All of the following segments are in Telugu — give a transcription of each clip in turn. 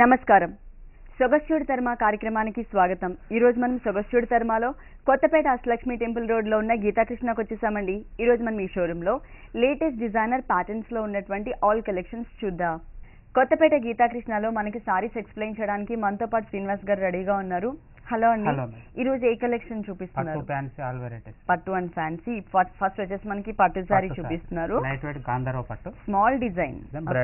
నమస్కారం. సొగసు చూడ తర్మ కార్యక్రమానికి స్వాగతం. ఈ రోజు మనం సొగసు చూడ తర్మలో కొత్తపేట అష్టలక్ష్మి టెంపుల్ రోడ్ లో ఉన్న గీతాకృష్ణకి వచ్చేసామండి. ఈ రోజు మనం ఈ షోరూమ్ లో లేటెస్ట్ డిజైనర్ ప్యాటర్న్స్ లో ఉన్నటువంటి ఆల్ కలెక్షన్స్ చూద్దాం. కొత్తపేట గీతాకృష్ణలో మనకి సారీస్ ఎక్స్ప్లెయిన్ చేయడానికి మనతో పాటు శ్రీనివాస్ గారు రెడీగా ఉన్నారు. హలో అండి. ఈ రోజు ఏ కలెక్షన్ చూపిస్తున్నారు? పట్టు అండ్ ఫ్యాన్సీ. ఫస్ట్ వచ్చేసి మనకి పట్టు సారీ చూపిస్తున్నారు. లైట్ వెయిట్ గాంధర్వ పట్టు, small design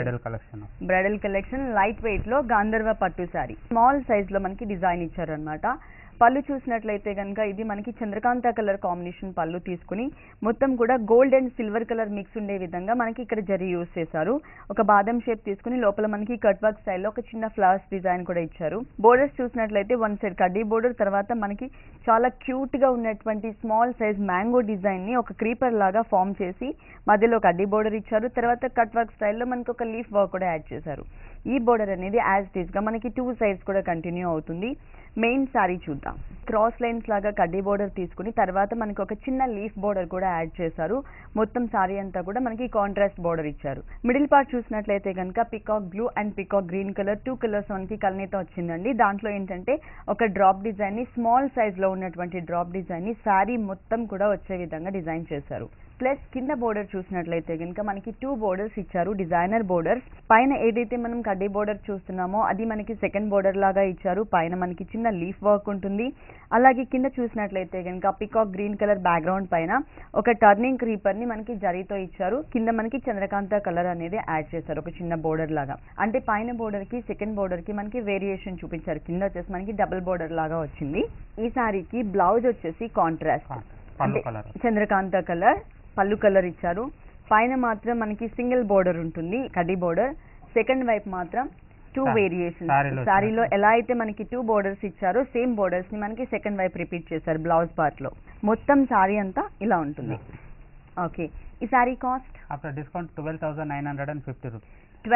bridal collection light weight లో గాంధర్వ పట్టు సారీ స్మాల్ సైజ్ లో మనకి డిజైన్ ఇచ్చారు అన్నమాట. పళ్ళు చూసినట్లయితే కనుక ఇది మనకి చంద్రకాంత కలర్ కాంబినేషన్ పళ్ళు తీసుకుని మొత్తం కూడా gold and silver colour mix ఉండే విధంగా మనకి ఇక్కడ జరీ యూజ్ చేశారు. ఒక బాదం షేప్ తీసుకుని లోపల మనకి కట్ వర్క్ స్టైల్లో ఒక చిన్న ఫ్లవర్స్ డిజైన్ కూడా ఇచ్చారు. బోర్డర్స్ చూసినట్లయితే వన్ సైడ్ కడ్డీ బోర్డర్, తర్వాత మనకి చాలా క్యూట్ గా ఉన్నటువంటి స్మాల్ సైజ్ మ్యాంగో డిజైన్ ని ఒక క్రీపర్ లాగా ఫామ్ చేసి మధ్యలో కడ్డీ బోర్డర్ ఇచ్చారు. తర్వాత కట్ వర్క్ స్టైల్లో మనకి ఒక లీఫ్ వర్క్ కూడా యాడ్ చేశారు. ఈ బోర్డర్ అనేది యాజ్ ఇట్ ఈస్ గా మనకి 2 సైడ్స్ కూడా కంటిన్యూ అవుతుంది. మెయిన్ సారీ చూద్దాం. క్రాస్ లైన్స్ లాగా కడ్డీ బోర్డర్ తీసుకుని తర్వాత మనకి ఒక చిన్న లీఫ్ బోర్డర్ కూడా యాడ్ చేశారు. మొత్తం సారీ అంతా కూడా మనకి కాంట్రాస్ట్ బోర్డర్ ఇచ్చారు. మిడిల్ పార్ట్ చూసినట్లయితే కనుక peacock blue and peacock green colour 2 colours మనకి కలనేత వచ్చిందండి. దాంట్లో ఏంటంటే ఒక డ్రాప్ డిజైన్ ని స్మాల్ సైజ్ లో ఉన్నటువంటి డ్రాప్ డిజైన్ ని సారీ మొత్తం కూడా వచ్చే విధంగా డిజైన్ చేశారు. ప్లస్ కింద బోర్డర్ చూసినట్లయితే కనుక మనకి 2 బోర్డర్స్ ఇచ్చారు, డిజైనర్ బోర్డర్స్. పైన ఏదైతే మనం కడ్డీ బోర్డర్ చూస్తున్నామో అది మనకి సెకండ్ బోర్డర్ లాగా ఇచ్చారు. పైన మనకి చిన్న లీఫ్ వర్క్ ఉంటుంది. అలాగే కింద చూసినట్లయితే కనుక పికాక్ గ్రీన్ కలర్ బ్యాక్గ్రౌండ్ పైన ఒక టర్నింగ్ క్రీపర్ ని మనకి జరీతో ఇచ్చారు. కింద మనకి చంద్రకాంత కలర్ అనేది యాడ్ చేశారు ఒక చిన్న బోర్డర్ లాగా. అంటే పైన బోర్డర్ కి సెకండ్ బోర్డర్ కి మనకి వేరియేషన్ చూపించారు. కింద వచ్చేసి మనకి డబుల్ బోర్డర్ లాగా వచ్చింది. ఈ సారీకి బ్లౌజ్ వచ్చేసి కాంట్రాస్ట్ అంటే చంద్రకాంత కలర్ పళ్ళు కలర్ ఇచ్చారు. పైన మాత్రం మనకి సింగిల్ బోర్డర్ ఉంటుంది కడ్డీ బోర్డర్. సెకండ్ వైపు మాత్రం 2 వేరియేషన్. సారీలో ఎలా అయితే మనకి 2 బోర్డర్స్ ఇచ్చారో సేమ్ బోర్డర్స్ ని మనకి సెకండ్ వైపు రిపీట్ చేశారు బ్లౌజ్ పార్ట్ లో. మొత్తం సారీ అంతా ఇలా ఉంటుంది. ఓకే, ఈ sari cost after discount 12,950 rupees.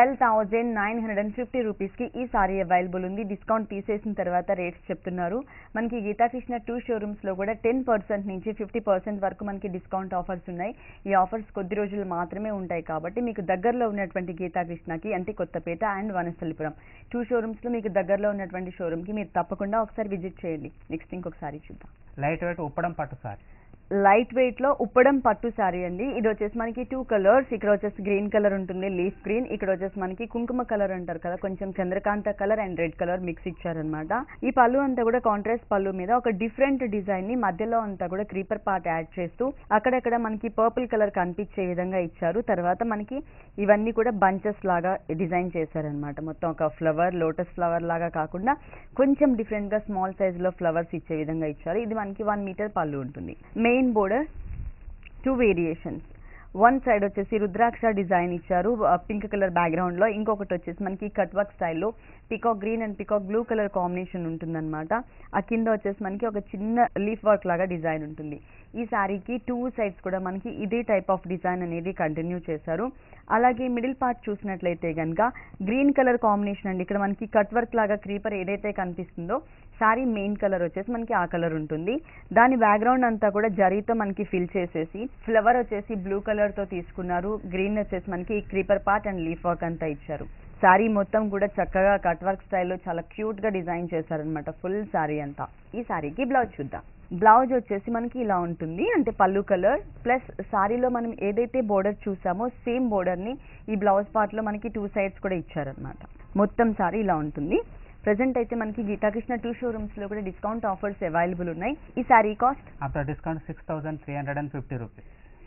12,950 rupees కి ఈ సారీ అవైలబుల్ ఉంది. డిస్కౌంట్ తీసేసిన తర్వాత రేట్స్ చెప్తున్నారు. మనకి గీతాకృష్ణ 2 షోరూమ్స్ లో కూడా 10% నుంచి 50% వరకు మనకి డిస్కౌంట్ ఆఫర్స్ ఉన్నాయి. ఈ ఆఫర్స్ కొద్ది రోజులు మాత్రమే ఉంటాయి కాబట్టి మీకు దగ్గరలో ఉన్నటువంటి గీతాకృష్ణకి అంటే కొత్తపేట అండ్ వనస్థలిపురం 2 షోరూమ్స్ లో మీకు దగ్గరలో ఉన్నటువంటి షోరూమ్ కి మీరు తప్పకుండా ఒకసారి విజిట్ చేయండి. నెక్స్ట్ ఇంకొకసారి చూద్దాం. లైట్ వెయిట్ ఉప్పడం పట్టు సారీ. లైట్ వెయిట్ లో ఉప్పడం పట్టు సారీ అండి. ఇది వచ్చేసి మనకి 2 కలర్స్. ఇక్కడ వచ్చేసి గ్రీన్ కలర్ ఉంటుంది, లీఫ్ గ్రీన్. ఇక్కడ వచ్చేసి మనకి కుంకుమ కలర్ అంటారు కదా, కొంచెం చంద్రకాంత colour and red colour mix ఇచ్చారనమాట. ఈ పళ్ళు అంతా కూడా కాంట్రాస్ట్ పళ్ళు మీద ఒక డిఫరెంట్ డిజైన్ ని మధ్యలో అంతా కూడా క్రీపర్ పార్ట్ యాడ్ చేస్తూ అక్కడక్కడ మనకి పర్పుల్ కలర్ కనిపించే విధంగా ఇచ్చారు. తర్వాత మనకి ఇవన్నీ కూడా బంచెస్ లాగా డిజైన్ చేశారనమాట. మొత్తం ఒక ఫ్లవర్, లోటస్ ఫ్లవర్ లాగా కాకుండా కొంచెం డిఫరెంట్ గా స్మాల్ సైజ్ లో ఫ్లవర్స్ ఇచ్చే విధంగా ఇచ్చారు. ఇది మనకి 1 మీటర్ పళ్ళు ఉంటుంది. Main border 2 variations. One side వచ్చేసి రుద్రాక్ష డిజైన్ ఇచ్చారు పింక్ కలర్ బ్యాక్గ్రౌండ్ లో. ఇంకొకటి వచ్చేసి మనకి కట్ వర్క్ స్టైల్లో peacock green and peacock blue colour combination ఉంటుందన్నమాట. ఆ కింద వచ్చేసి మనకి ఒక చిన్న లీఫ్ వర్క్ లాగా డిజైన్ ఉంటుంది. ఈ శారీకి 2 సైడ్స్ కూడా మనకి ఇదే టైప్ ఆఫ్ డిజైన్ అనేది కంటిన్యూ చేశారు. అలాగే మిడిల్ పార్ట్ చూసినట్లయితే కనుక గ్రీన్ కలర్ కాంబినేషన్ అండి. ఇక్కడ మనకి కట్ వర్క్ లాగా క్రీపర్ ఏదైతే కనిపిస్తుందో సారీ మెయిన్ కలర్ వచ్చేసి మనకి ఆ కలర్ ఉంటుంది. దాని బ్యాక్గ్రౌండ్ అంతా కూడా జరీతో మనకి ఫిల్ చేసేసి ఫ్లవర్ వచ్చేసి బ్లూ కలర్ తో తీసుకున్నారు. గ్రీన్ వచ్చేసి మనకి creeper part and leaf work అంతా ఇచ్చారు. సారీ మొత్తం కూడా చక్కగా కట్ వర్క్ స్టైల్లో చాలా క్యూట్ గా డిజైన్ చేశారనమాట ఫుల్ సారీ అంతా. ఈ సారీకి బ్లౌజ్ చూద్దాం. బ్లౌజ్ వచ్చేసి మనకి ఇలా ఉంటుంది. అంటే పళ్ళు కలర్ ప్లస్ సారీలో మనం ఏదైతే బోర్డర్ చూసామో సేమ్ బోర్డర్ ని ఈ బ్లౌజ్ పార్ట్ లో మనకి 2 సైడ్స్ కూడా ఇచ్చారనమాట. మొత్తం సారీ ఇలా ఉంటుంది. ప్రెసెంట్ అయితే మనకి గీతాకృష్ణ 2 షోరూమ్స్ లో కూడా డిస్కౌంట్ ఆఫర్స్ అవైలబుల్ ఉన్నాయి. ఈ sari cost after discount 6,350 rupees.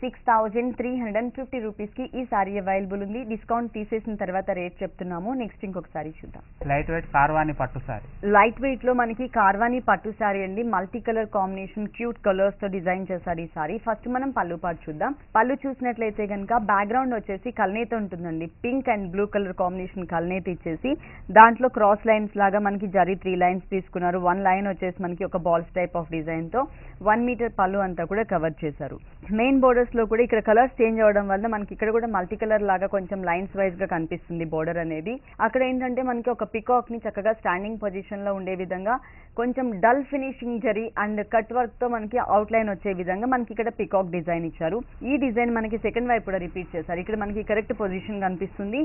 6,350 rupees కి ఈ సారీ అవైలబుల్ ఉంది. డిస్కౌంట్ తీసేసిన తర్వాత రేట్ చెప్తున్నాము. నెక్స్ట్ ఇంకొకసారి చూద్దాం. లైట్ వెయిట్ కార్వాణి పట్టు సారీ. లైట్ వెయిట్ లో మనకి కార్వాణి పట్టు సారీ అండి. Multi colour combination cute colours తో డిజైన్ చేశారు ఈ సారీ. ఫస్ట్ మనం పళ్ళు పార్ట్ చూద్దాం. పళ్ళు చూసినట్లయితే కనుక బ్యాక్గ్రౌండ్ వచ్చేసి కల్నేత ఉంటుందండి. Pink and blue colour combination కల్నేత ఇచ్చేసి దాంట్లో క్రాస్ లైన్స్ లాగా మనకి జరీ 3 లైన్స్ తీసుకున్నారు. 1 లైన్ వచ్చేసి మనకి ఒక బాల్స్ టైప్ ఆఫ్ డిజైన్ తో 1 మీటర్ పళ్ళు అంతా కూడా కవర్ చేశారు. మెయిన్ బోర్డర్స్ లో కూడా ఇక్కడ కలర్స్ చేంజ్ అవడం వల్ల మనకి ఇక్కడ కూడా మల్టీ కలర్ లాగా కొంచెం లైన్స్ వైజ్ గా కనిపిస్తుంది బోర్డర్ అనేది. అక్కడ ఏంటంటే మనకి ఒక పికాక్ ని చక్కగా స్టాండింగ్ పొజిషన్ లో ఉండే విధంగా కొంచెం dull finishing zari and cut work తో మనకి అవుట్ లైన్ వచ్చే విధంగా మనకి ఇక్కడ పికాక్ డిజైన్ ఇచ్చారు. ఈ డిజైన్ మనకి సెకండ్ వైపు కూడా రిపీట్ చేశారు. ఇక్కడ మనకి కరెక్ట్ పొజిషన్ కనిపిస్తుంది.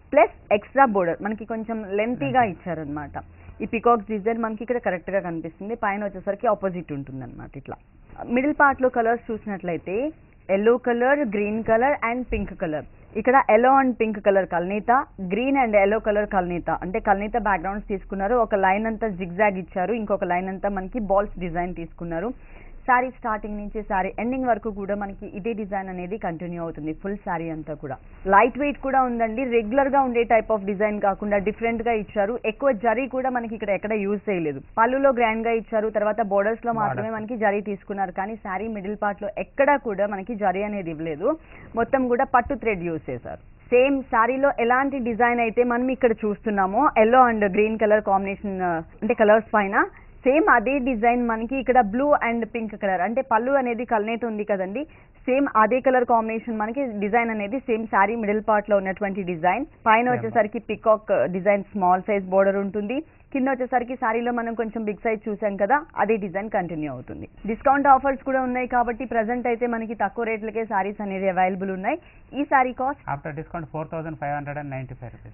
ప్లస్ ఎక్స్ట్రా బోర్డర్ మనకి కొంచెం లెంతీగా ఇచ్చారనమాట. ఈ పికాక్స్ డిజైన్ మనకి ఇక్కడ కరెక్ట్ గా కనిపిస్తుంది. పైన వచ్చేసరికి ఆపోజిట్ ఉంటుంది అనమాట. ఇట్లా మిడిల్ పార్ట్ లో కలర్స్ చూసినట్లయితే yellow colour, green colour and pink colour. ఇక్కడ ఎల్లో అండ్ పింక్ కలర్ కల్నీత, గ్రీన్ అండ్ ఎల్లో కలర్ కల్నీత, అంటే కల్నీత బ్యాక్గ్రౌండ్స్ తీసుకున్నారు. ఒక లైన్ అంతా జిగ్జాగ్ ఇచ్చారు, ఇంకొక లైన్ అంతా మనకి బాల్స్ డిజైన్ తీసుకున్నారు. సారీ స్టార్టింగ్ నుంచి సారీ ఎండింగ్ వరకు కూడా మనకి ఇదే డిజైన్ అనేది కంటిన్యూ అవుతుంది. ఫుల్ సారీ అంతా కూడా లైట్ వెయిట్ కూడా ఉందండి. రెగ్యులర్ గా ఉండే టైప్ ఆఫ్ డిజైన్ కాకుండా డిఫరెంట్ గా ఇచ్చారు. ఎక్కువ జరీ కూడా మనకి ఇక్కడ ఎక్కడ యూజ్ చేయలేదు. పళ్ళులో గ్రాండ్ గా ఇచ్చారు, తర్వాత బోర్డర్స్ లో మాత్రమే మనకి జరీ తీసుకున్నారు. కానీ సారీ మిడిల్ పార్ట్ లో ఎక్కడా కూడా మనకి జరీ అనేది ఇవ్వలేదు. మొత్తం కూడా పట్టు థ్రెడ్ యూజ్ చేశారు. సేమ్ సారీలో ఎలాంటి డిజైన్ అయితే మనం ఇక్కడ చూస్తున్నామో yellow and green colour combination అంటే కలర్స్ పైన సేమ్ అదే డిజైన్ మనకి ఇక్కడ బ్లూ అండ్ పింక్ కలర్ అంటే పళ్ళు అనేది కల్నేత ఉంది కదండి. సేమ్ అదే కలర్ కాంబినేషన్ మనకి డిజైన్ అనేది సేమ్ సారీ మిడిల్ పార్ట్ లో ఉన్నటువంటి డిజైన్. పైన వచ్చేసరికి peacock design small size border ఉంటుంది. కింద వచ్చేసరికి సారీలో మనం కొంచెం బిగ్ సైజ్ చూసాం కదా, అదే డిజైన్ కంటిన్యూ అవుతుంది. డిస్కౌంట్ ఆఫర్స్ కూడా ఉన్నాయి కాబట్టి ప్రెసెంట్ అయితే మనకి తక్కువ రేట్లకే సారీస్ అనేది అవైలబుల్ ఉన్నాయి. ఈ sari cost after discount 4595 rupees.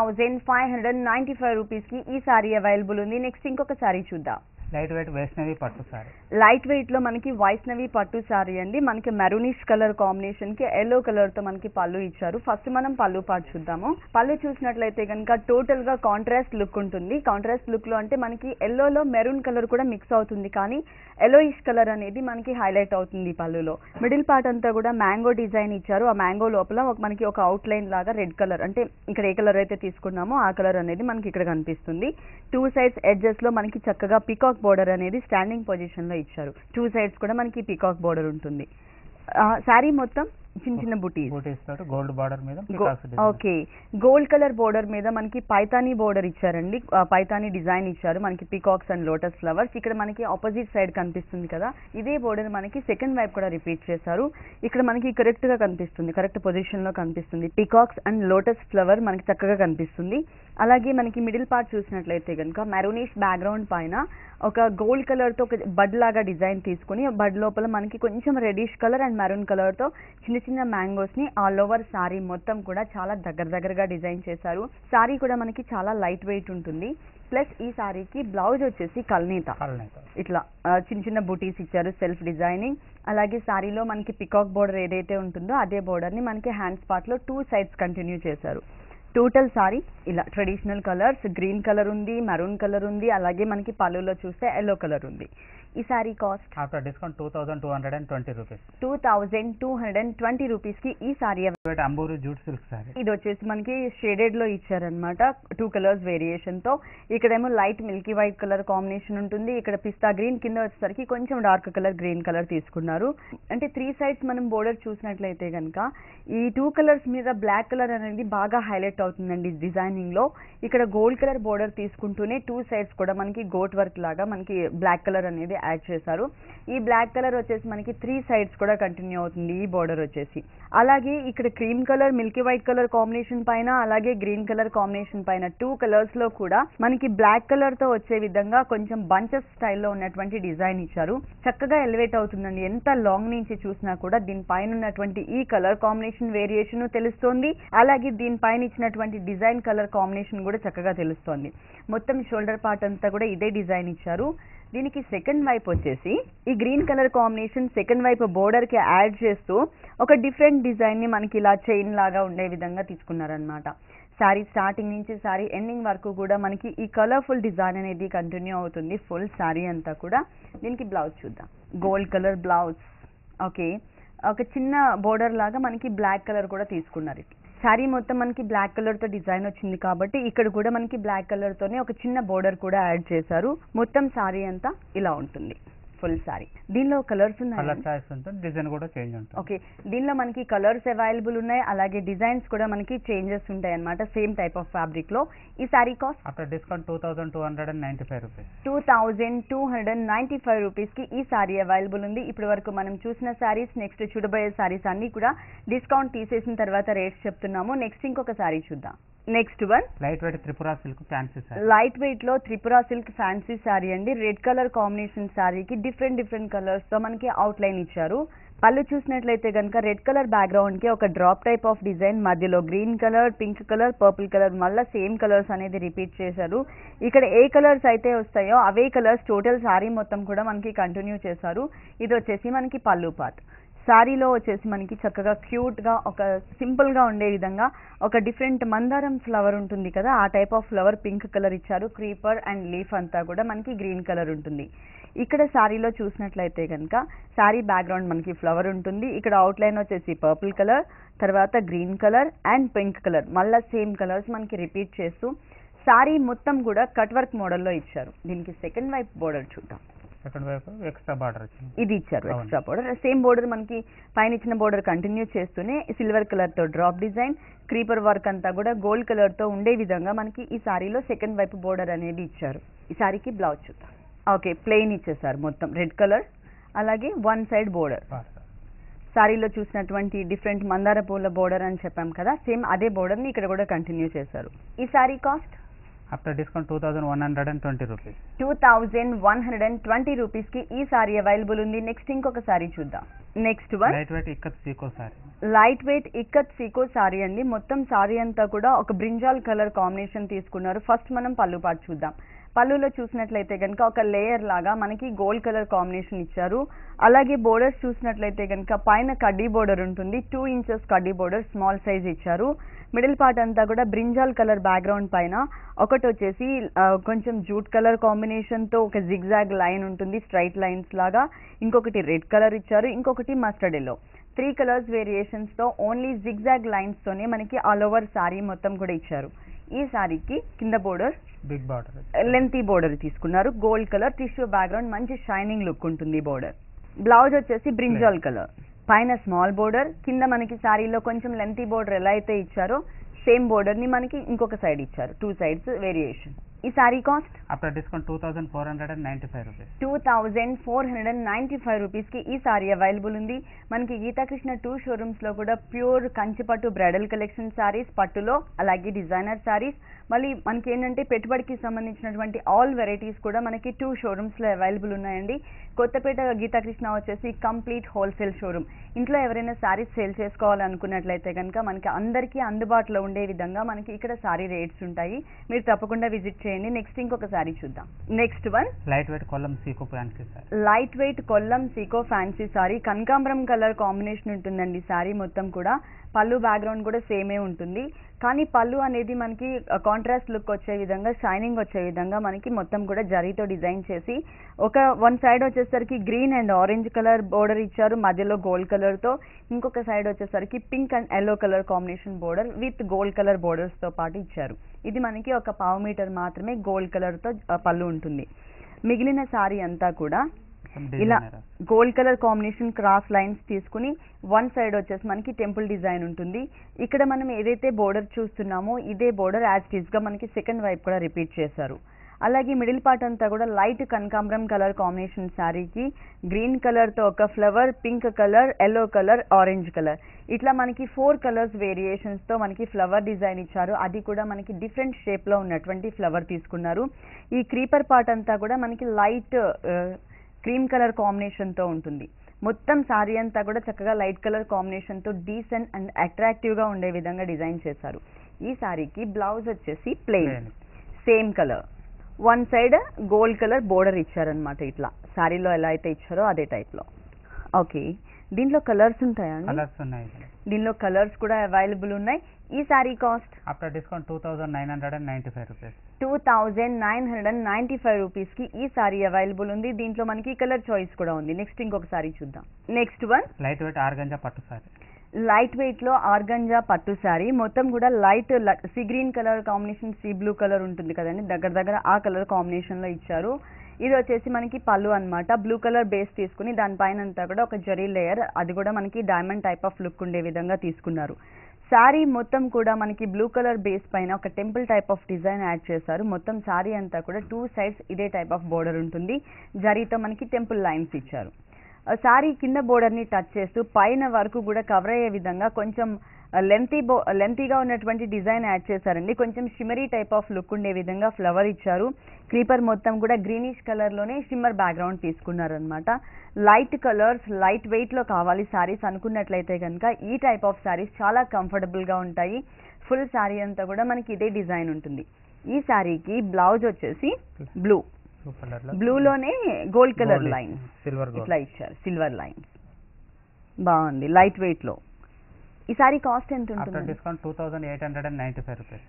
4595 rupees కి ఈ సారీ అవైలబుల్ ఉంది. నెక్స్ట్ ఇంకొక సారీ చూద్దాం. లైట్ వెయిట్ వైష్ణవి పట్టు సారీ. లైట్ వెయిట్ లో మనకి వైష్ణవి పట్టు సారీ అండి. మనకి మెరూనిష్ కలర్ కాంబినేషన్ కి ఎల్లో కలర్ తో మనకి పళ్ళు ఇచ్చారు. ఫస్ట్ మనం పళ్ళు పార్ట్ చూద్దాము. పళ్ళు చూసినట్లయితే కనుక టోటల్ గా కాంట్రాస్ట్ లుక్ ఉంటుంది. కాంట్రాస్ట్ లుక్ లో అంటే మనకి ఎల్లోలో మెరూన్ కలర్ కూడా మిక్స్ అవుతుంది, కానీ ఎల్లోయిష్ కలర్ అనేది మనకి హైలైట్ అవుతుంది పళ్ళులో. మిడిల్ పార్ట్ అంతా కూడా మ్యాంగో డిజైన్ ఇచ్చారు. ఆ మ్యాంగో లోపల మనకి ఒక అవుట్ లైన్ లాగా రెడ్ కలర్ అంటే ఇక్కడ ఏ కలర్ అయితే తీసుకున్నామో ఆ కలర్ అనేది మనకి ఇక్కడ కనిపిస్తుంది. టూ సైడ్స్ ఎడ్జెస్ లో మనకి చక్కగా పికాక్ బోర్డర్ అనేది స్టాండింగ్ పొజిషన్ లో ఇచ్చారు. టూ సైడ్స్ కూడా మనకి పికాక్ బోర్డర్ ఉంటుంది. సారీ మొత్తం చిన్న చిన్న బుటీస్ తోటి గోల్డ్ బార్డర్ మీద ఓకే గోల్డ్ కలర్ బోర్డర్ మీద మనకి పైతానీ బోర్డర్ ఇచ్చారండి. పైతానీ డిజైన్ ఇచ్చారు మనకి పికాక్స్ అండ్ లోటస్ ఫ్లవర్స్. ఇక్కడ మనకి ఆపోజిట్ సైడ్ కనిపిస్తుంది కదా, ఇదే బోర్డర్ మనకి సెకండ్ వైపు కూడా రిపీట్ చేశారు. ఇక్కడ మనకి కరెక్ట్ గా కనిపిస్తుంది, కరెక్ట్ పొజిషన్ లో కనిపిస్తుంది. పికాక్స్ అండ్ లోటస్ ఫ్లవర్ మనకి చక్కగా కనిపిస్తుంది. అలాగే మనకి మిడిల్ పార్ట్ చూసినట్లయితే కనుక మెరూనిష్ బ్యాక్గ్రౌండ్ పైన ఒక గోల్డ్ కలర్ తో ఒక బడ్ లాగా డిజైన్ తీసుకుని బడ్ లోపల మనకి కొంచెం reddish colour and maroon colour తో చిన్న చిన్న మ్యాంగోస్ ని ఆల్ ఓవర్ సారీ మొత్తం కూడా చాలా దగ్గరగా డిజైన్ చేశారు. సారీ కూడా మనకి చాలా లైట్ వెయిట్ ఉంటుంది. ప్లస్ ఈ సారీకి బ్లౌజ్ వచ్చేసి కల్నీత ఇట్లా చిన్న చిన్న బూటీస్ ఇచ్చారు, సెల్ఫ్ డిజైనింగ్. అలాగే సారీలో మనకి పికాక్ బోర్డర్ ఏదైతే ఉంటుందో అదే బోర్డర్ ని మనకి హ్యాండ్స్ పార్ట్ లో టూ సైడ్స్ కంటిన్యూ చేశారు. టోటల్ సారీ ఇలా ట్రెడిషనల్ కలర్స్, గ్రీన్ కలర్ ఉంది, మెరూన్ కలర్ ఉంది, అలాగే మనకి పళ్ళులో చూస్తే ఎల్లో కలర్ ఉంది. ఈ sari cost after discount 2220 rupees. 2220 rupees కి ఈ సారీ అంబూరు జూట్ సిల్క్ సారీ. ఇది వచ్చేసి మనకి షేడెడ్ లో ఇచ్చారనమాట, టూ కలర్స్ వేరియేషన్ తో. ఇక్కడేమో light milky white colour combination ఉంటుంది, ఇక్కడ పిస్తా గ్రీన్, కింద వచ్చేసరికి కొంచెం డార్క్ కలర్ గ్రీన్ కలర్ తీసుకున్నారు. అంటే త్రీ సైడ్స్ మనం బోర్డర్ చూసినట్లయితే కనుక ఈ టూ కలర్స్ మీద బ్లాక్ కలర్ అనేది బాగా హైలైట్ అవుతుందండి డిజైనింగ్ లో. ఇక్కడ గోల్డ్ కలర్ బోర్డర్ తీసుకుంటూనే టూ సైడ్స్ కూడా మనకి గోట్ వర్క్ లాగా మనకి బ్లాక్ కలర్ అనేది యాడ్ చేశారు. ఈ బ్లాక్ కలర్ వచ్చేసి మనకి త్రీ సైడ్స్ కూడా కంటిన్యూ అవుతుంది ఈ బోర్డర్ వచ్చేసి. అలాగే ఇక్కడ cream colour, milky white colour combination పైన, అలాగే గ్రీన్ కలర్ కాంబినేషన్ పైన టూ కలర్స్ లో కూడా మనకి బ్లాక్ కలర్ తో వచ్చే విధంగా కొంచెం బంచెస్ స్టైల్లో ఉన్నటువంటి డిజైన్ ఇచ్చారు. చక్కగా ఎలివేట్ అవుతుందండి. ఎంత లాంగ్ నుంచి చూసినా కూడా దీనిపైన ఉన్నటువంటి ఈ కలర్ కాంబినేషన్ వేరియేషన్ తెలుస్తోంది. అలాగే దీనిపైన ఇచ్చినటువంటి డిజైన్ కలర్ కాంబినేషన్ కూడా చక్కగా తెలుస్తోంది. మొత్తం షోల్డర్ పార్ట్ అంతా కూడా ఇదే డిజైన్ ఇచ్చారు. దీనికి సెకండ్ వైపు వచ్చేసి ఈ గ్రీన్ కలర్ కాంబినేషన్ సెకండ్ వైపు బోర్డర్ కి యాడ్ చేస్తూ ఒక డిఫరెంట్ డిజైన్ ని మనకి ఇలా చైన్ లాగా ఉండే విధంగా తీసుకున్నారనమాట. సారీ స్టార్టింగ్ నుంచి సారీ ఎండింగ్ వరకు కూడా మనకి ఈ కలర్ఫుల్ డిజైన్ అనేది కంటిన్యూ అవుతుంది ఫుల్ సారీ అంతా కూడా. దీనికి బ్లౌజ్ చూద్దాం. గోల్డ్ కలర్ బ్లౌజ్, ఓకే ఒక చిన్న బోర్డర్ లాగా మనకి బ్లాక్ కలర్ కూడా తీసుకున్నారు. సారీ మొత్తం మనకి బ్లాక్ కలర్ తో డిజైన్ వచ్చింది కాబట్టి ఇక్కడ కూడా మనకి బ్లాక్ కలర్ తోనే ఒక చిన్న బోర్డర్ కూడా యాడ్ చేశారు. మొత్తం సారీ అంతా ఇలా ఉంటుంది ఫుల్ సారీ. దీనిలో కలర్స్ ఉన్నాయి, డిజైన్ కూడా చేంజ్ ఉంటుంది. ఓకే దీనిలో మనకి కలర్స్ అవైలబుల్ ఉన్నాయి, అలాగే డిజైన్స్ కూడా మనకి చేంజెస్ ఉంటాయి అన్నమాట సేమ్ టైప్ ఆఫ్ ఫ్యాబ్రిక్ లో. ఈ sari cost after discount 2295 rupees. 2295 rupees కి ఈ సారీ అవైలబుల్ ఉంది. ఇప్పటి వరకు మనం చూసిన సారీస్, నెక్స్ట్ చూడబోయే సారీస్ అన్ని కూడా డిస్కౌంట్ తీసేసిన తర్వాత రేట్స్ చెప్తున్నాము. నెక్స్ట్ ఇంకొక సారీ చూద్దాం. Next one light weight Tripura silk fancy sari. Light weight లో త్రిపుర సిల్క్ ఫ్యాన్సీ సారీ అండి. రెడ్ కలర్ కాంబినేషన్ సారీకి డిఫరెంట్ కలర్స్ తో మనకి అవుట్ లైన్ ఇచ్చారు. పళ్ళు చూసినట్లయితే కనుక రెడ్ కలర్ బ్యాక్గ్రౌండ్ కి ఒక డ్రాప్ టైప్ ఆఫ్ డిజైన్, మధ్యలో green colour, pink colour, purple colour, మళ్ళీ సేమ్ కలర్స్ అనేది రిపీట్ చేశారు. ఇక్కడ ఏ కలర్స్ అయితే వస్తాయో అవే కలర్స్ టోటల్ సారీ మొత్తం కూడా మనకి కంటిన్యూ చేశారు. ఇది వచ్చేసి మనకి పళ్ళు పార్ట్. శారీలో వచ్చేసి మనకి చక్కగా క్యూట్గా ఒక సింపుల్గా ఉండే విధంగా ఒక డిఫరెంట్ మందారం ఫ్లవర్ ఉంటుంది కదా, ఆ type of flower pink colour ఇచ్చారు. క్రీపర్ అండ్ లీఫ్ అంతా కూడా మనకి గ్రీన్ కలర్ ఉంటుంది. ఇక్కడ శారీలో చూసినట్లయితే కనుక శారీ బ్యాక్గ్రౌండ్ మనకి ఫ్లవర్ ఉంటుంది. ఇక్కడ అవుట్లైన్ వచ్చేసి పర్పుల్ కలర్, తర్వాత green colour and pink colour, మళ్ళీ సేమ్ కలర్స్ మనకి రిపీట్ చేస్తూ శారీ మొత్తం కూడా కట్ వర్క్ మోడల్లో ఇచ్చారు. దీనికి సెకండ్ వైపు బోర్డర్ చూద్దాం. సెకండ్ వైపు ఎక్స్ట్రా బార్డర్ వచ్చింది, ఇది ఇచ్చారు ఎక్స్ట్రా బోర్డర్. సేమ్ బోర్డర్ మనకి పైన ఇచ్చిన బోర్డర్ కంటిన్యూ చేస్తూనే సిల్వర్ కలర్ తో డ్రాప్ డిజైన్, క్రీపర్ వర్క్ అంతా కూడా గోల్డ్ కలర్ తో ఉండే విధంగా మనకి ఈ సారీలో సెకండ్ వైపు బోర్డర్ అనేది ఇచ్చారు. ఈ సారీకి బ్లౌజ్ చూద్దాం. ఓకే, ప్లెయిన్ ఇచ్చేసారు మొత్తం రెడ్ కలర్, అలాగే వన్ సైడ్ బోర్డర్. సారీలో చూసినటువంటి డిఫరెంట్ మందార పూల బోర్డర్ అని చెప్పాం కదా, సేమ్ అదే బోర్డర్ ని ఇక్కడ కూడా కంటిన్యూ చేశారు. ఈ sari cost after discount 2120 rupees. 2120 rupees కి ఈ సారీ అవైలబుల్ ఉంది. నెక్స్ట్ ఇంకొక సారీ చూద్దాం. Next one light weight ikat సీకో సారీ. లైట్ వెయిట్ ఇక్కత్ సీకో సారీ అండి. మొత్తం సారీ అంతా కూడా ఒక బ్రింజాల్ కలర్ కాంబినేషన్ తీసుకున్నారు. ఫస్ట్ మనం పళ్ళు పార్ట్ చూద్దాం. పళ్ళులో చూసినట్లయితే కనుక ఒక లేయర్ లాగా మనకి గోల్డ్ కలర్ కాంబినేషన్ ఇచ్చారు. అలాగే బోర్డర్స్ చూసినట్లయితే కనుక పైన కడ్డీ బోర్డర్ ఉంటుంది, 2 ఇంచెస్ కడ్డీ బోర్డర్ స్మాల్ సైజ్ ఇచ్చారు. మిడిల్ పార్ట్ అంతా కూడా బ్రింజాల్ కలర్ బ్యాక్గ్రౌండ్ పైన ఒకటి వచ్చేసి కొంచెం జూట్ కలర్ కాంబినేషన్ తో ఒక జిగ్జాగ్ లైన్ ఉంటుంది, స్ట్రైట్ లైన్స్ లాగా. ఇంకొకటి రెడ్ కలర్ ఇచ్చారు, ఇంకొకటి మస్టర్డ్ ఎల్లో. 3 కలర్స్ వేరియేషన్స్ తో ఓన్లీ జిగ్జాగ్ లైన్స్ తోనే మనకి ఆల్ ఓవర్ సారీ మొత్తం కూడా ఇచ్చారు. ఈ సారీకి కింద border big border, lengthy border తీసుకున్నారు. గోల్డ్ కలర్ టిష్యూ బ్యాక్గ్రౌండ్, మంచి షైనింగ్ లుక్ ఉంటుంది బోర్డర్. బ్లౌజ్ వచ్చేసి బ్రింజాల్ కలర్, పైన స్మాల్ బోర్డర్, కింద మనకి సారీలో కొంచెం లెంతీ బోర్డర్ ఎలా అయితే ఇచ్చారో సేమ్ బోర్డర్ ని మనకి ఇంకొక సైడ్ ఇచ్చారు. 2 సైడ్స్ వేరియేషన్. ఈ sari cost after discount 2495 rupees. 2495 rupees కి ఈ సారీ అవైలబుల్ ఉంది. మనకి గీతాకృష్ణ 2 షోరూమ్స్ లో కూడా ప్యూర్ కంచిపట్టు బ్రైడల్ కలెక్షన్ సారీస్ పట్టులో, అలాగే డిజైనర్ సారీస్, మళ్ళీ మనకి ఏంటంటే పెట్టుబడికి సంబంధించినటువంటి ఆల్ వెరైటీస్ కూడా మనకి 2 షోరూమ్స్ లో అవైలబుల్ ఉన్నాయండి. కొత్తపేట గీతాకృష్ణ వచ్చేసి కంప్లీట్ హోల్సేల్ షోరూమ్. ఇంట్లో ఎవరైనా సారీస్ సేల్ చేసుకోవాలనుకున్నట్లయితే కనుక మనకి అందరికీ అందుబాటులో ఉండే విధంగా మనకి ఇక్కడ సారీ రేట్స్ ఉంటాయి. మీరు తప్పకుండా విజిట్ చేయండి. నెక్స్ట్ ఇంకొక సారీ చూద్దాం. Next one light weight Kollam సీకో fancy sari. Light weight Kollam సీకో ఫ్యాన్సీ సారీ. కనకాంబరం కలర్ కాంబినేషన్ ఉంటుందండి సారీ మొత్తం కూడా. పళ్ళు బ్యాక్గ్రౌండ్ కూడా సేమే ఉంటుంది, కానీ పళ్ళు అనేది మనకి కాంట్రాస్ట్ లుక్ వచ్చే విధంగా, షైనింగ్ వచ్చే విధంగా మనకి మొత్తం కూడా జరీతో డిజైన్ చేసి ఒక వన్ సైడ్ వచ్చేసరికి green and orange colour border ఇచ్చారు, మధ్యలో గోల్డ్ కలర్ తో. ఇంకొక సైడ్ వచ్చేసరికి pink and yellow colour combination border with gold colour borders తో పాటు ఇచ్చారు. ఇది మనకి ఒక 1/2 మీటర్ మాత్రమే గోల్డ్ కలర్ తో పళ్ళు ఉంటుంది. మిగిలిన సారీ అంతా కూడా ఇలా gold colour combination cross lines తీసుకుని వన్ సైడ్ వచ్చేసి మనకి టెంపుల్ డిజైన్ ఉంటుంది. ఇక్కడ మనం ఏదైతే బోర్డర్ చూస్తున్నామో ఇదే బోర్డర్ యాజ్ ఇట్ ఈస్ గా మనకి సెకండ్ వైపు కూడా రిపీట్ చేశారు. అలాగే మిడిల్ పార్ట్ అంతా కూడా లైట్ కనకాంబరం కలర్ కాంబినేషన్ శారీకి గ్రీన్ కలర్ తో ఒక flower, pink colour, yellow colour, orange colour, ఇట్లా మనకి 4 కలర్స్ వేరియేషన్స్ తో మనకి ఫ్లవర్ డిజైన్ ఇచ్చారు. అది కూడా మనకి డిఫరెంట్ షేప్ లో ఉన్నటువంటి ఫ్లవర్ తీసుకున్నారు. ఈ క్రీపర్ పార్ట్ అంతా కూడా మనకి లైట్ క్రీమ్ కలర్ కాంబినేషన్ తో ఉంటుంది. మొత్తం సారీ అంతా కూడా చక్కగా లైట్ కలర్ కాంబినేషన్ తో డీసెంట్ అండ్ అట్రాక్టివ్ గా ఉండే విధంగా డిజైన్ చేశారు. ఈ సారీకి బ్లౌజ్ వచ్చేసి plain same colour, one side gold colour border ఇచ్చారనమాట. ఇట్లా సారీలో ఎలా అయితే ఇచ్చారో అదే టైప్ లో. ఓకే, దీంట్లో కలర్స్ ఉంటాయండి? కలర్స్ ఉన్నాయి, దీనిలో కలర్స్ కూడా అవైలబుల్ ఉన్నాయి. ఈ sari cost after discount 2995 rupees. 2995 rupees కి ఈ సారీ అవైలబుల్ ఉంది. దీంట్లో మనకి కలర్ చాయిస్ కూడా ఉంది. నెక్స్ట్ ఇంకొక సారీ చూద్దాం. Next one light weight organza పట్టు సారీ. లైట్ వెయిట్ లో ఆర్గంజా పట్టు సారీ. మొత్తం కూడా light sea green colour combination, sea blue colour ఉంటుంది కదండి, దగ్గర దగ్గర ఆ కలర్ కాంబినేషన్ లో ఇచ్చారు. ఇది వచ్చేసి మనకి పళ్ళు అన్నమాట. బ్లూ కలర్ బేస్ తీసుకుని దానిపైన అంతా కూడా ఒక జరీ లేయర్, అది కూడా మనకి డైమండ్ టైప్ ఆఫ్ లుక్ ఉండే విధంగా తీసుకున్నారు. సారీ మొత్తం కూడా మనకి బ్లూ కలర్ బేస్ పైన ఒక temple type of design add చేశారు. మొత్తం సారీ అంతా కూడా 2 సైడ్స్ ఇదే టైప్ ఆఫ్ బోర్డర్ ఉంటుంది. జరీతో మనకి టెంపుల్ లైన్స్ ఇచ్చారు. సారీ కింద బోర్డర్ ని టచ్ చేస్తూ పైన వరకు కూడా కవర్ అయ్యే విధంగా కొంచెం లెంతీగా ఉన్నటువంటి డిజైన్ యాడ్ చేశారండి. కొంచెం షిమరీ టైప్ ఆఫ్ లుక్ ఉండే విధంగా ఫ్లవర్ ఇచ్చారు. క్రీపర్ మొత్తం కూడా గ్రీనిష్ కలర్ లోనే షిమ్మర్ బ్యాక్గ్రౌండ్ తీసుకున్నారనమాట. లైట్ కలర్స్, లైట్ వెయిట్ లో కావాలి సారీస్ అనుకున్నట్లయితే కనుక ఈ టైప్ ఆఫ్ సారీస్ చాలా కంఫర్టబుల్ గా ఉంటాయి. ఫుల్ సారీ అంతా కూడా మనకి ఇదే డిజైన్ ఉంటుంది. ఈ సారీకి బ్లౌజ్ వచ్చేసి బ్లూలోనే గోల్డ్ కలర్ లైన్ ఇట్లా ఇచ్చారు, సిల్వర్ లైన్ బాగుంది, లైట్ వెయిట్ లో. ఈ సారీ కాస్ట్ ఎంత ఉంటుంది? Discount 2895 rupees.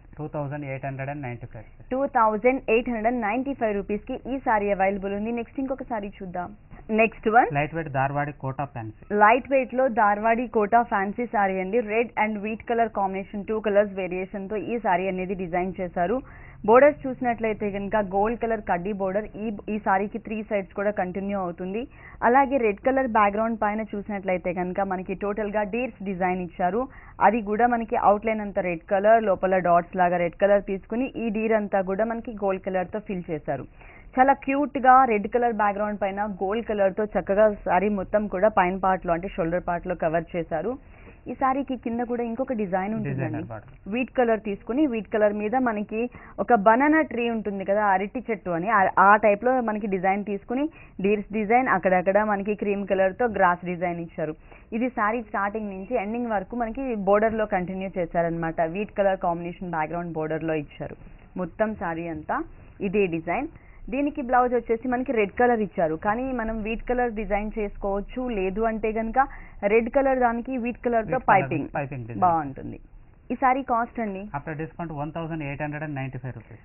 2895 రూపీస్ కి ఈ సారీ అవైలబుల్ ఉంది. నెక్స్ట్ ఇంకొక సారీ చూద్దాం. Next one light weight Dharwadi Kota fancy. Light weight లో ధార్వాడి కోటా ఫ్యాన్సీ సారీ అండి. Red and wheat colour combination, 2 colours variation తో ఈ సారీ అనేది డిజైన్ చేశారు. బోర్డర్స్ చూసినట్లయితే కనుక గోల్డ్ కలర్ కడ్డీ బోర్డర్ ఈ సారీకి 3 సైడ్స్ కూడా కంటిన్యూ అవుతుంది. అలాగే రెడ్ కలర్ బ్యాక్గ్రౌండ్ పైన చూసినట్లయితే కనుక మనకి టోటల్ గా డీర్స్ డిజైన్ ఇచ్చారు. అది కూడా మనకి అవుట్లైన్ అంతా రెడ్ కలర్, లోపల డాట్స్ లాగా రెడ్ కలర్ తీసుకుని ఈ డీర్ అంతా కూడా మనకి గోల్డ్ కలర్ తో ఫిల్ చేశారు. చాలా క్యూట్ గా రెడ్ కలర్ బ్యాక్గ్రౌండ్ పైన గోల్డ్ కలర్ తో చక్కగా సారీ మొత్తం కూడా పైన పార్ట్ లో అంటే షోల్డర్ పార్ట్ లో కవర్ చేశారు. ఈ సారీకి కింద కూడా ఇంకొక డిజైన్ ఉంటుందండి. వీట్ కలర్ తీసుకుని వీట్ కలర్ మీద మనకి ఒక బనానా ట్రీ ఉంటుంది కదా, అరటి చెట్టు అని, ఆ టైప్ లో మనకి డిజైన్ తీసుకుని డీర్స్ డిజైన్, అక్కడక్కడ మనకి క్రీమ్ కలర్ తో గ్రాస్ డిజైన్ ఇచ్చారు. ఇది సారీ స్టార్టింగ్ నుంచి ఎండింగ్ వరకు మనకి బోర్డర్ లో కంటిన్యూ చేశారనమాట. Wheat colour combination background border లో ఇచ్చారు. మొత్తం సారీ అంతా ఇదే డిజైన్. దీనికి బ్లౌజ్ వచ్చేసి మనకి రెడ్ కలర్ ఇచ్చారు, కానీ మనం వీట్ కలర్ డిజైన్ చేసుకోవచ్చు. లేదు అంటే కనుక రెడ్ కలర్ దానికి వీట్ కలర్ తో పైపింగ్ బాగుంటుంది. ఈ సారీ కాస్ట్ అండి ఆఫ్టర్ డిస్కౌంట్ 1895 రూపీస్.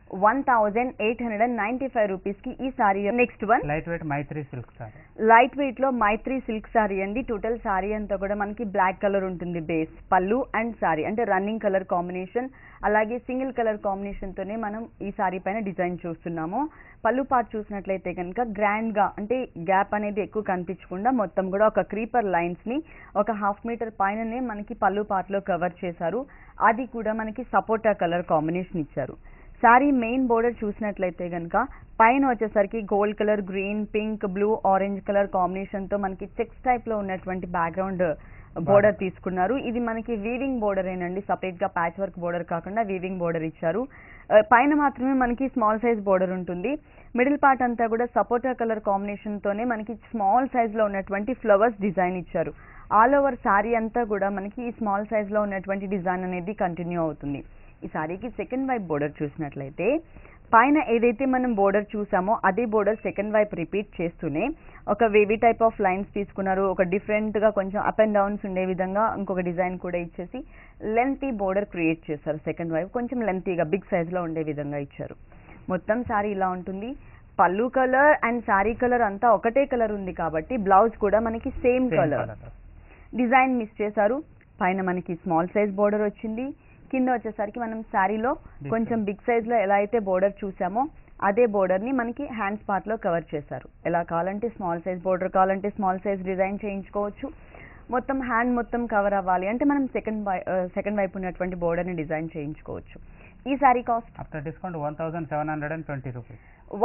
1895 రూపీస్ కి ఈ sari. Next one light weight Maitri silk sari. Light weight లో మైత్రి సిల్క్ సారీ అండి. టోటల్ సారీ అంతా కూడా మనకి బ్లాక్ కలర్ ఉంటుంది. బేస్ పళ్ళు అండ్ సారీ అంటే రన్నింగ్ కలర్ కాంబినేషన్, అలాగే సింగిల్ కలర్ కాంబినేషన్ తోనే మనం ఈ సారీ పైన డిజైన్ చూస్తున్నాము. పళ్ళు పార్ట్ చూసినట్లయితే కనుక గ్రాండ్ గా అంటే గ్యాప్ అనేది ఎక్కువ కనిపించకుండా మొత్తం కూడా ఒక క్రీపర్ లైన్స్ ని ఒక 1/2 మీటర్ పైననే మనకి పళ్ళు పార్ట్ లో కవర్ చేశారు. అది కూడా మనకి సపోటా కలర్ కాంబినేషన్ ఇచ్చారు. సారీ మెయిన్ బోర్డర్ చూసినట్లయితే కనుక పైన వచ్చేసరికి gold colour, green, pink, blue, orange colour combination తో మనకి చెక్స్ టైప్ లో ఉన్నటువంటి బ్యాక్గ్రౌండ్ బోర్డర్ తీసుకున్నారు. ఇది మనకి వీవింగ్ బోర్డర్ ఏనండి, సపరేట్ గా ప్యాచ్ వర్క్ బోర్డర్ కాకుండా వీవింగ్ బోర్డర్ ఇచ్చారు. పైన మాత్రమే మనకి స్మాల్ సైజ్ బోర్డర్ ఉంటుంది. మిడిల్ పార్ట్ అంతా కూడా సపోటా కలర్ కాంబినేషన్ తోనే మనకి స్మాల్ సైజ్ లో ఉన్నటువంటి ఫ్లవర్స్ డిజైన్ ఇచ్చారు. ఆల్ ఓవర్ సారీ అంతా కూడా మనకి ఈ స్మాల్ సైజ్ లో ఉన్నటువంటి డిజైన్ అనేది కంటిన్యూ అవుతుంది. ఈ సారీకి సెకండ్ వైపు బోర్డర్ చూసినట్లయితే పైన ఏదైతే మనం బోర్డర్ చూసామో అదే బోర్డర్ సెకండ్ వైపు రిపీట్ చేస్తూనే ఒక వేవీ టైప్ ఆఫ్ లైన్స్ తీసుకున్నారు. ఒక డిఫరెంట్ గా కొంచెం అప్ అండ్ డౌన్స్ ఉండే విధంగా ఇంకొక డిజైన్ కూడా ఇచ్చేసి లెంతీ బోర్డర్ క్రియేట్ చేశారు. సెకండ్ వైపు కొంచెం లెంతీగా బిగ్ సైజ్ లో ఉండే విధంగా ఇచ్చారు. మొత్తం సారీ ఇలా ఉంటుంది. పళ్ళు కలర్ అండ్ సారీ కలర్ అంతా ఒకటే కలర్ ఉంది కాబట్టి బ్లౌజ్ కూడా మనకి సేమ్ కలర్. డిజైన్ మిస్ చేశారు. పైన మనకి స్మాల్ సైజ్ బోర్డర్ వచ్చింది. కింద వచ్చేసరికి మనం శారీలో కొంచెం బిగ్ సైజ్ లో ఎలా అయితే బోర్డర్ చూసామో అదే బోర్డర్ ని మనకి హ్యాండ్స్ పార్ట్ లో కవర్ చేశారు. ఎలా కావాలంటే స్మాల్ సైజ్ బోర్డర్ కావాలంటే స్మాల్ సైజ్ డిజైన్ చేయించుకోవచ్చు. మొత్తం హ్యాండ్ మొత్తం కవర్ అవ్వాలి అంటే మనం సెకండ్ వైపు ఉన్నటువంటి బోర్డర్ ని డిజైన్ చేయించుకోవచ్చు. ఈ sari cost after discount 1720 rupees.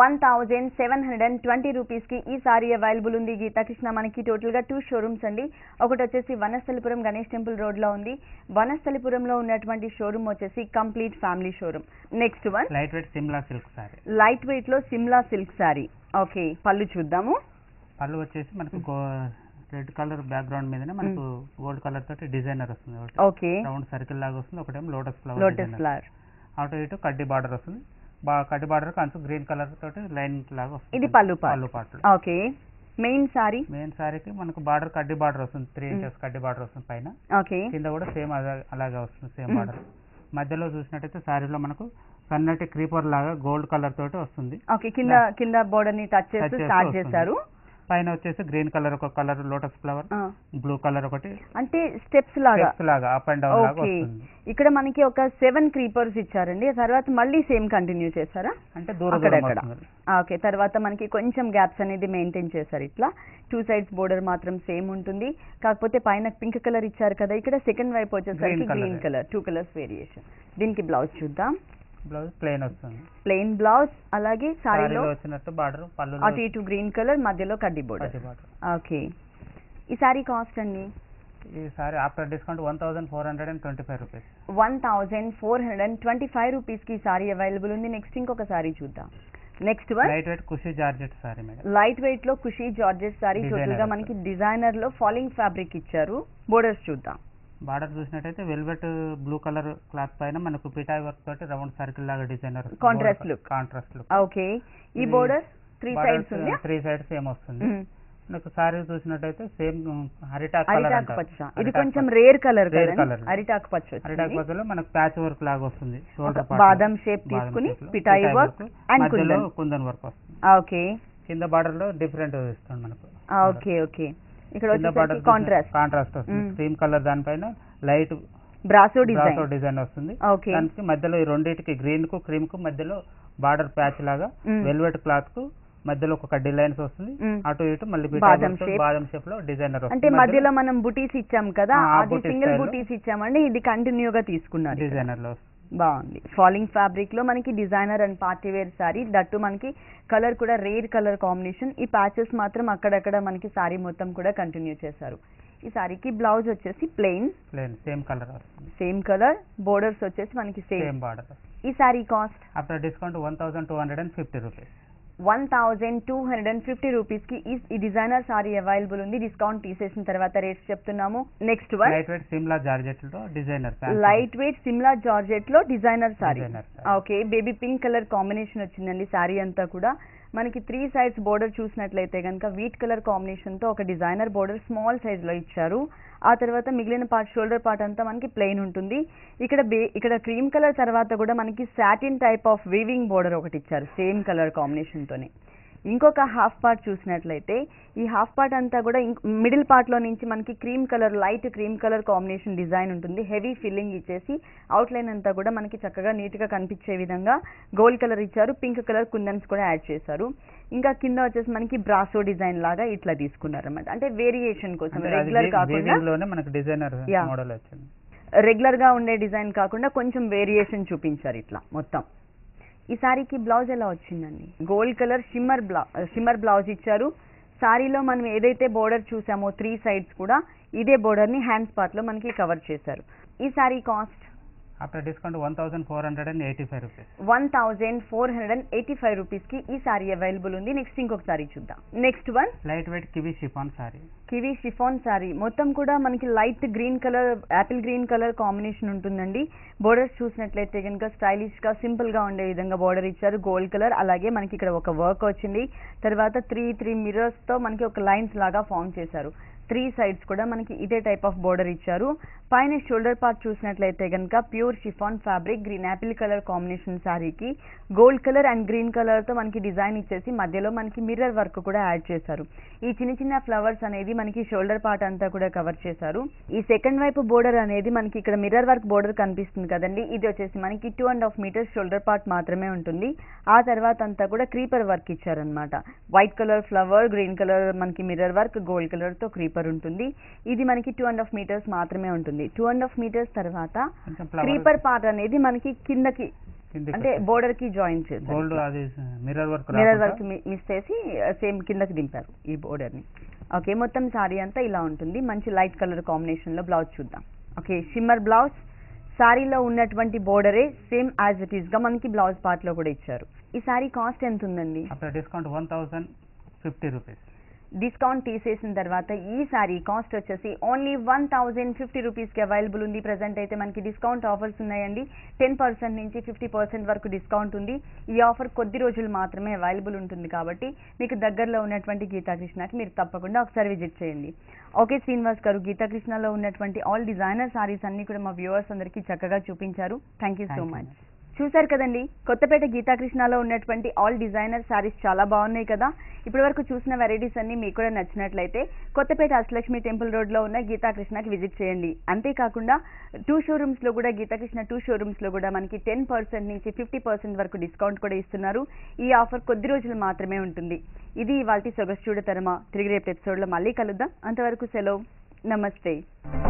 1720 rupees కి ఈ సారీ అవైలబుల్ ఉంది. గీతాకృష్ణ మనకి టోటల్ గా 2 షోరూమ్స్ అండి. ఒకటి వచ్చేసి వనస్థలిపురం గణేష్ టెంపుల్ రోడ్ లో ఉంది. వనస్థలిపురంలో ఉన్నటువంటి షోరూమ్ వచ్చేసి complete family showroom. Next one light weight Simla silk sari. Light weight లో సిమ్లా సిల్క్ సారీ. ఓకే, పళ్ళు చూద్దాము. పళ్ళు వచ్చేసి మనకు రెడ్ కలర్ బ్యాక్గ్రౌండ్ మీదనే మనకు గోల్డ్ కలర్ తోటి డిజైనర్ వస్తుంది. ఓకే, రౌండ్ సర్కిల్ లాగా వస్తుంది. ఒకటేమో లోటస్ ఫ్లవర్. అటు ఇటు కడ్డీ బార్డర్ వస్తుంది. కడ్డీ బార్డర్ కంచు గ్రీన్ కలర్ తోటి లైన్ లాగా వస్తుంది. ఇది పళ్ళు పార్ట్. ఓకే, మెయిన్ సారీకి మనకు బార్డర్ కడ్డీ బార్డర్ వస్తుంది. 3 ఇంచెస్ కడ్డీ బార్డర్ వస్తుంది పైన. ఓకే, కింద కూడా సేమ్ అలాగే వస్తుంది, సేమ్ బార్డర్. మధ్యలో చూసినట్టయితే సారీలో మనకు సన్నటి క్రీపర్ లాగా గోల్డ్ కలర్ తోటి వస్తుంది. ఓకే, కింద బోర్డర్ ని టచ్ చేసి స్టార్ట్ చేశారు. పైన వచ్చేసి గ్రీన్ కలర్ ఒక colour lotus flower, blue colour ఒకటి అంటే స్టెప్స్ లాగా అప్ అండ్ డౌన్ లాగా వస్తుంది. ఇక్కడ మనకి ఒక 7 క్రీపర్స్ ఇచ్చారండి. తర్వాత మళ్ళీ సేమ్ కంటిన్యూ చేశారా అంటే దూరం. ఓకే, తర్వాత మనకి కొంచెం గ్యాప్స్ అనేది మెయింటైన్ చేశారు. ఇట్లా 2 సైడ్స్ బోర్డర్ మాత్రం సేమ్ ఉంటుంది. కాకపోతే పైన పింక్ కలర్ ఇచ్చారు కదా, ఇక్కడ సెకండ్ వైపు వచ్చేసరికి గ్రీన్ కలర్, 2 కలర్స్ వేరియేషన్. దీనికి బ్లౌజ్ చూద్దాం. బ్లౌజ్ ప్లెయిన్ వస్తుంది. Plain blouse. అలాగే సారీలో వచ్చినట్టు బార్డర్ పళ్ళు అటు ఇటు గ్రీన్ కలర్, మధ్యలో కడ్డీ బోర్డర్. ఓకే, ఈ సారీ కాస్ట్ అండి ఈ sari after discount 1425 rupees. 1425 rupees కి సారీ అవైలబుల్ ఉంది. నెక్స్ట్ ఇంకొక సారీ చూద్దాం. Next one light weight Kushi georgette sari madam. Light weight లో కుషీ జార్జెట్ సారీ టోటల్ గా మనకి డిజైనర్ లో ఫాలింగ్ ఫ్యాబ్రిక్ ఇచ్చారు. బోర్డర్స్ చూద్దాం. బార్డర్ చూసినట్టయితే వెల్వెట్ బ్లూ కలర్ క్లాత్ పైన మనకు పిటాయి వర్క్ తోటి రౌండ్ సర్కిల్ లాగా డిజైనర్ కాంట్రాస్ట్ లుక్. ఓకే. ఈ బోర్డర్ 3 సైడ్స్ ఉంది. 3 సైడ్స్ సేమ్ వస్తుంది. మనకు సారీ చూసినట్టయితే సేమ్ అరిటాక్ పచ్చ. ఇది కొంచెం రేర్ కలర్ అరిటాక్ పచ్చ. అరిటాక్ పచ్చలో మనకు ప్యాచ్ వర్క్ లాగా వస్తుంది. షోల్డర్ పార్ట్ బాదం షేప్ తీసుకుని పిటాయి వర్క్ అండ్ కుందన్ వర్క్ వస్తుంది. ఓకే. కింద బార్డర్ లో డిఫరెంట్ ఇస్తుంది మనకు. ఓకే. ఇక్కడ వచ్చేసరికి కాంట్రాస్ట్ వస్తుంది. క్రీమ్ కలర్ దానిపైన లైట్ బ్రాసో డిజైన్ వస్తుంది. దానికి మధ్యలో ఈ రెండింటికి గ్రీన్ కు క్రీమ్ కు మధ్యలో బార్డర్ ప్యాచ్ లాగా వెల్వెట్ క్లాత్ కు మధ్యలో ఒక డిజైన్స్ వస్తుంది. అటు ఇటు మళ్ళీ బాదం షేప్ లో డిజైనర్ అంటే మధ్యలో మనం బుటీస్ ఇచ్చాం కదా, అది సింగిల్ బుటీస్ ఇచ్చామండి. ఇది కంటిన్యూగా తీసుకున్నారు డిజైనర్ లో. బాగుంది. ఫాలింగ్ ఫ్యాబ్రిక్ లో మనకి designer and party wear sari, that మనకి కలర్ కూడా రేర్ కలర్ కాంబినేషన్. ఈ ప్యాచెస్ మాత్రం అక్కడక్కడ మనకి సారీ మొత్తం కూడా కంటిన్యూ చేశారు. ఈ సారీకి బ్లౌజ్ వచ్చేసి ప్లెయిన్ సేమ్ కలర్ వస్తుంది. Same colour. బోర్డర్స్ వచ్చేసి మనకి సేమ్ బార్డర్. ఈ sari cost after discount 1250 rupees. 1250 rupees కి ఈ డిజైనర్ సారీ అవైలబుల్ ఉంది. డిస్కౌంట్ తీసేసిన తర్వాత రేట్స్ చెప్తున్నాము. Next one light weight Simla georgette లో designer. Light weight Simla georgette లో designer sari. Okay. Baby pink colour combination వచ్చిందండి సారీ అంతా కూడా. మనకి 3 సైడ్స్ బోర్డర్ చూసినట్లయితే కనుక వీట్ కలర్ కాంబినేషన్ తో ఒక డిజైనర్ బోర్డర్ స్మాల్ సైజ్ లో ఇచ్చారు. ఆ తర్వాత మిగిలిన పార్ట్ షోల్డర్ పార్ట్ అంతా మనకి ప్లెయిన్ ఉంటుంది. ఇక్కడ క్రీమ్ కలర్ తర్వాత కూడా మనకి satin type of weaving border ఒకటి ఇచ్చారు సేమ్ కలర్ కాంబినేషన్ తోనే. ఇంకొక హాఫ్ పార్ట్ చూసినట్లయితే ఈ హాఫ్ పార్ట్ అంతా కూడా మిడిల్ పార్ట్ లో నుంచి మనకి cream colour light cream colour combination design ఉంటుంది. హెవీ ఫిల్లింగ్ ఇచ్చేసి అవుట్ లైన్ అంతా కూడా మనకి చక్కగా నీట్ గా కనిపించే విధంగా గోల్డ్ కలర్ ఇచ్చారు. పింక్ కలర్ కుందన్స్ కూడా యాడ్ చేశారు. ఇంకా కింద వచ్చేసి మనకి బ్రాసో డిజైన్ లాగా ఇట్లా తీసుకున్నారు అన్నమాట. అంటే వేరియేషన్ కోసం రెగ్యులర్ కాకుండా రెగ్యులర్ గా ఉండే డిజైన్ కాకుండా కొంచెం వేరియేషన్ చూపించారు ఇట్లా మొత్తం. ఈ సారీకి బ్లౌజ్ ఎలా వచ్చిందండి? గోల్డ్ కలర్ షిమ్మర్ బ్లౌజ్ ఇచ్చారు. సారీలో మనం ఏదైతే బోర్డర్ చూసామో 3 సైడ్స్ కూడా ఇదే బోర్డర్ ని హ్యాండ్స్ పార్ట్ లో మనకి కవర్ చేశారు. ఈ sari cost after discount 1485 rupees. 1485 rupees కి ఈ సారీ అవైలబుల్ ఉంది. నెక్స్ట్ ఇంకొక సారీ చూద్దాం. Next one light weight kiwi chiffon sari. Kiwi chiffon sari మొత్తం కూడా మనకి light green colour apple green colour combination ఉంటుందండి. బోర్డర్స్ చూసినట్లయితే కనుక స్టైలిష్ గా సింపుల్ గా ఉండే విధంగా బోర్డర్ ఇచ్చారు. Gold colour. అలాగే మనకి ఇక్కడ ఒక వర్క్ వచ్చింది. తర్వాత 3 మిర్రర్స్ తో మనకి ఒక లైన్స్ లాగా ఫామ్ చేశారు. 3 సైడ్స్ కూడా మనకి ఇదే టైప్ ఆఫ్ బోర్డర్ ఇచ్చారు. పైన షోల్డర్ పార్ట్ చూసినట్లయితే కనుక pure chiffon fabric green apple colour combination సారీకి gold colour and green colour తో మనకి డిజైన్ ఇచ్చేసి మధ్యలో మనకి మిర్రర్ వర్క్ కూడా యాడ్ చేశారు. ఈ చిన్న ఫ్లవర్స్ అనేది మనకి షోల్డర్ పార్ట్ అంతా కూడా కవర్ చేశారు. ఈ సెకండ్ వైపు బోర్డర్ అనేది మనకి ఇక్కడ మిర్రర్ వర్క్ బోర్డర్ కనిపిస్తుంది కదండి. ఇది వచ్చేసి మనకి 2.5 మీటర్స్ షోల్డర్ పార్ట్ మాత్రమే ఉంటుంది. ఆ తర్వాత అంతా కూడా క్రీపర్ వర్క్ ఇచ్చారనమాట. White colour flower, green colour మనకి మిర్రర్ వర్క్, గోల్డ్ కలర్ తో క్రీపర్ ఉంటుంది. ఇది మనకి 2.5 మీటర్స్ మాత్రమే ఉంటుంది. 2.5 మీటర్స్ తర్వాత క్రీపర్ పార్ట్ అనేది మనకి కిందకి అంటే బోర్డర్ కి జాయిన్ చేశారు. మిర్రర్ వర్క్ మిస్ చేసి సేమ్ కిందకి దింపారు ఈ బోర్డర్ ని. ఓకే. మొత్తం సారీ అంతా ఇలా ఉంటుంది. మంచి లైట్ కలర్ కాంబినేషన్ లో బ్లౌజ్ చూద్దాం. ఓకే. Shimmer blouse. సారీలో ఉన్నటువంటి బోర్డరే సేమ్ యాజ్ ఇట్ ఈస్ గా మనకి బ్లౌజ్ పార్ట్ లో కూడా ఇచ్చారు. ఈ సారీ కాస్ట్ ఎంత ఉందండి? Discount 1050 rupees. డిస్కౌంట్ తీసేసిన తర్వాత ఈ సారీ కాస్ట్ వచ్చేసి ఓన్లీ 1050 రూపీస్ కి అవైలబుల్ ఉంది. ప్రెసెంట్ అయితే మనకి డిస్కౌంట్ ఆఫర్స్ ఉన్నాయండి. 10% నుంచి 50% వరకు డిస్కౌంట్ ఉంది. ఈ ఆఫర్ కొద్ది రోజులు మాత్రమే అవైలబుల్ ఉంటుంది కాబట్టి మీకు దగ్గరలో ఉన్నటువంటి గీతాకృష్ణకి మీరు తప్పకుండా ఒకసారి విజిట్ చేయండి. ఓకే శ్రీనివాస్ గారు, గీతాకృష్ణలో ఉన్నటువంటి ఆల్ డిజైనర్ సారీస్ అన్ని కూడా మా వ్యూవర్స్ అందరికీ చక్కగా చూపించారు. Thank you so much. చూసారు కదండి, కొత్తపేట గీతాకృష్ణలో ఉన్నటువంటి ఆల్ డిజైనర్ సారీస్ చాలా బాగున్నాయి కదా. ఇప్పటి వరకు చూసిన వెరైటీస్ అన్ని మీకు కూడా నచ్చినట్లయితే కొత్తపేట అష్టలక్ష్మి టెంపుల్ రోడ్ లో ఉన్న గీతాకృష్ణకి విజిట్ చేయండి. అంతేకాకుండా 2 షోరూమ్స్ లో కూడా గీతాకృష్ణ 2 షోరూమ్స్ లో కూడా మనకి 10% నుంచి 50% వరకు డిస్కౌంట్ కూడా ఇస్తున్నారు. ఈ ఆఫర్ కొద్ది రోజులు మాత్రమే ఉంటుంది. ఇది ఇవాల్టి సొగసు చూడ తరమ. తిరిగి రేపు ఎపిసోడ్ లో మళ్ళీ కలుద్దాం. అంతవరకు సెలవు. నమస్తే.